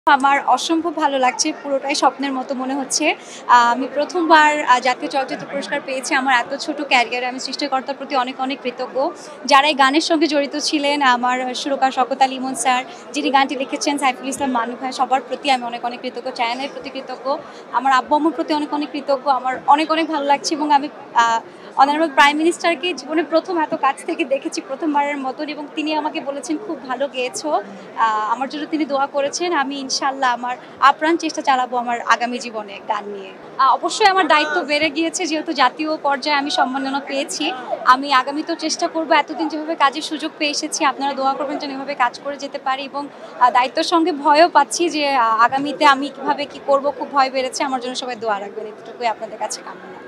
আমার অসম্ভব ভালো লাগছে, পুরোটাই স্বপ্নের মতো মনে হচ্ছে। আমি প্রথমবার জাতীয় চলচ্চিত্র পুরস্কার পেয়েছি। আমার এত ছোট ক্যারিয়ারে আমি সৃষ্টিকর্তার প্রতি অনেক, অনেক কৃতজ্ঞ। যারা এই গানের সঙ্গে জড়িত ছিলেন, আমার সুরকার শওকত আলী ইমন স্যার, যিনি গানটি লিখেছেন সাইফুল ইসলাম মানু ভাই, সবার প্রতি আমি অনেক, অনেক কৃতজ্ঞ। চ্যানেলের প্রতি কৃতজ্ঞ। আমার আব্বু-আম্মুর প্রতি অনেক, অনেক কৃতজ্ঞ। আমার অনেক, অনেক ভালো লাগছে এবং আমি অনারেবল প্রাইম মিনিস্টারকে জীবনে প্রথম এত কাছ থেকে দেখেছি প্রথমবারের মতন, এবং তিনি আমাকে বলেছেন খুব ভালো গেয়েছো। আমার জন্য তিনি দোয়া করেছেন। আমি ইনশাল্লাহ আমার আপ্রাণ চেষ্টা চালাবো আমার আগামী জীবনে গান নিয়ে। অবশ্যই আমার দায়িত্ব বেড়ে গিয়েছে, যেহেতু জাতীয় পর্যায়ে আমি সম্মাননা পেয়েছি। আমি আগামীতেও চেষ্টা করবো, এতদিন যেভাবে কাজের সুযোগ পেয়ে এসেছি আপনারা দোয়া করবেন যেন এভাবে কাজ করে যেতে পারি, এবং দায়িত্বের সঙ্গে ভয়ও পাচ্ছি যে আগামীতে আমি কিভাবে কি করব, খুব ভয় বেড়েছে। আমার জন্য সবাই দোয়া রাখবেন, এতটুকুই আপনাদের কাছে কামনা।